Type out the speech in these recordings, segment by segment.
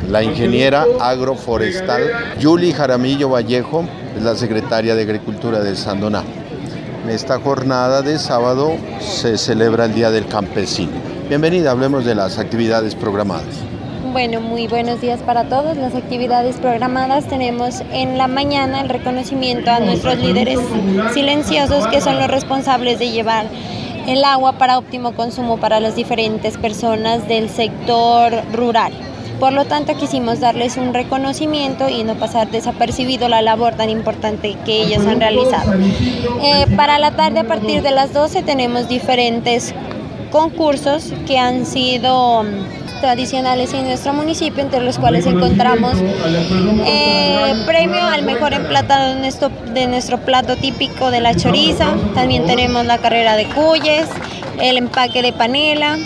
la ingeniera agroforestal Yuli Jaramillo Vallejo, es la secretaria de Agricultura de Sandoná. En esta jornada de sábado se celebra el Día del Campesino. Bienvenida, hablemos de las actividades programadas. Bueno, muy buenos días para todos. Las actividades programadas tenemos en la mañana el reconocimiento a nuestros líderes silenciosos, que son los responsables de llevar el agua para óptimo consumo para las diferentes personas del sector rural. Por lo tanto, quisimos darles un reconocimiento y no pasar desapercibido la labor tan importante que ellos han realizado. Para la tarde, a partir de las 12, tenemos diferentes concursos que han sido tradicionales en nuestro municipio, entre los cuales encontramos premio al mejor emplatado de nuestro plato típico de la choriza. También tenemos la carrera de cuyes, el empaque de panela,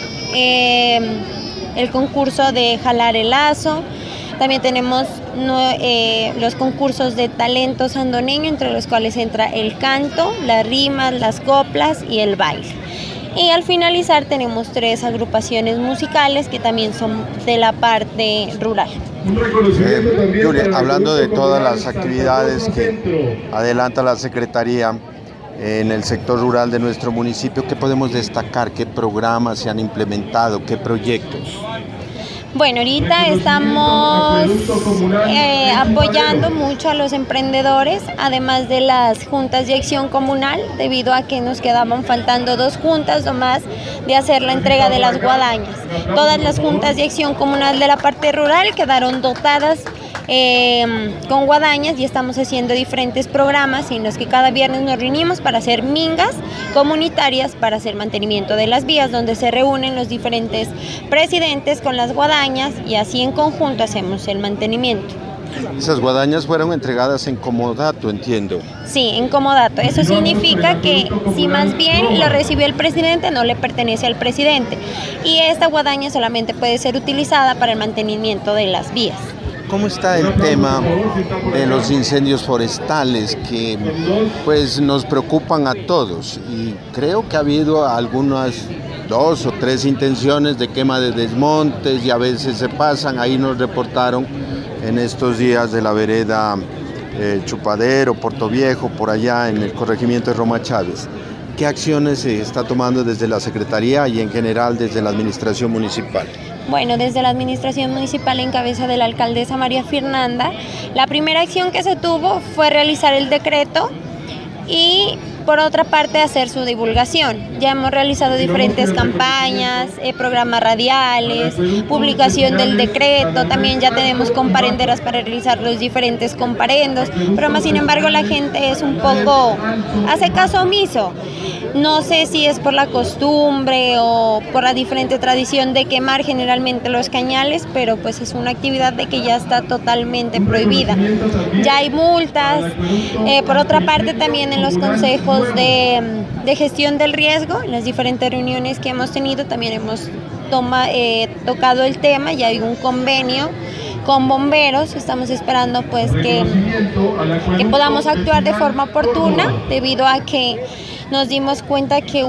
el concurso de jalar el lazo. También tenemos los concursos de talento sandoneño, entre los cuales entra el canto, las rimas, las coplas y el baile. Y al finalizar tenemos 3 agrupaciones musicales que también son de la parte rural. Yuri, hablando de todas las actividades que adelanta la Secretaría en el sector rural de nuestro municipio, ¿qué podemos destacar? ¿Qué programas se han implementado? ¿Qué proyectos? Bueno, ahorita estamos apoyando mucho a los emprendedores, además de las juntas de acción comunal, debido a que nos quedaban faltando 2 juntas nomás de hacer la entrega de las guadañas. Todas las juntas de acción comunal de la parte rural quedaron dotadas con guadañas, y estamos haciendo diferentes programas en los que cada viernes nos reunimos para hacer mingas comunitarias para hacer mantenimiento de las vías, donde se reúnen los diferentes presidentes con las guadañas y así en conjunto hacemos el mantenimiento. Esas guadañas fueron entregadas en comodato, entiendo. Sí, en comodato. Eso significa que si más bien lo recibió el presidente, no le pertenece al presidente. Y esta guadaña solamente puede ser utilizada para el mantenimiento de las vías. ¿Cómo está el tema de los incendios forestales que pues nos preocupan a todos? Y creo que ha habido algunas 2 o 3 intenciones de quema de desmontes y a veces se pasan. Ahí nos reportaron en estos días de la vereda Chupadero, Puerto Viejo, por allá en el corregimiento de Roma Chávez. ¿Qué acciones se está tomando desde la Secretaría y en general desde la Administración Municipal? Bueno, desde la Administración Municipal en cabeza de la alcaldesa María Fernanda, la primera acción que se tuvo fue realizar el decreto y por otra parte hacer su divulgación. Ya hemos realizado diferentes campañas, programas radiales, publicación del decreto, también ya tenemos comparenderas para realizar los diferentes comparendos, pero más sin embargo la gente es un poco, hace caso omiso. No sé si es por la costumbre o por la diferente tradición de quemar generalmente los cañales, pero pues es una actividad de que ya está totalmente prohibida. Ya hay multas. Por otra parte, también en los consejos de gestión del riesgo, en las diferentes reuniones que hemos tenido, también hemos tocado el tema. Ya hay un convenio con bomberos. Estamos esperando pues que podamos actuar de forma oportuna, debido a que nos dimos cuenta que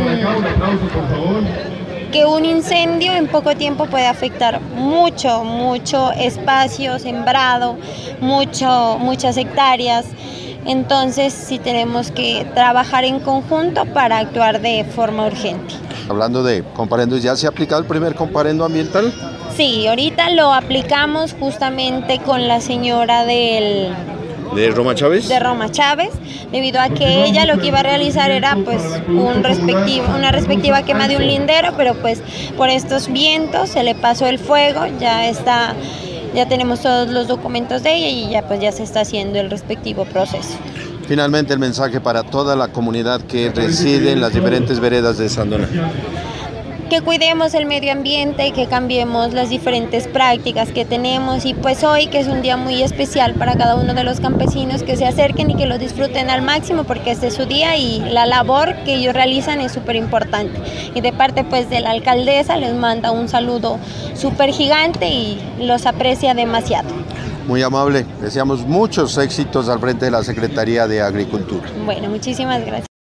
un incendio en poco tiempo puede afectar mucho espacio sembrado, muchas hectáreas. Entonces sí tenemos que trabajar en conjunto para actuar de forma urgente. Hablando de comparendos, ¿ya se ha aplicado el primer comparendo ambiental? Sí, ahorita lo aplicamos justamente con la señora ¿De Roma Chávez? De Roma Chávez, debido a que ella lo que iba a realizar era pues una respectiva quema de un lindero, pero pues por estos vientos se le pasó el fuego, ya tenemos todos los documentos de ella y ya se está haciendo el respectivo proceso. Finalmente, el mensaje para toda la comunidad que reside en las diferentes veredas de Sandoná. Que cuidemos el medio ambiente, que cambiemos las diferentes prácticas que tenemos, y pues hoy, que es un día muy especial para cada uno de los campesinos, que se acerquen y que lo disfruten al máximo, porque este es su día y la labor que ellos realizan es súper importante. Y de parte pues de la alcaldesa les manda un saludo súper gigante y los aprecia demasiado. Muy amable, deseamos muchos éxitos al frente de la Secretaría de Agricultura. Bueno, muchísimas gracias.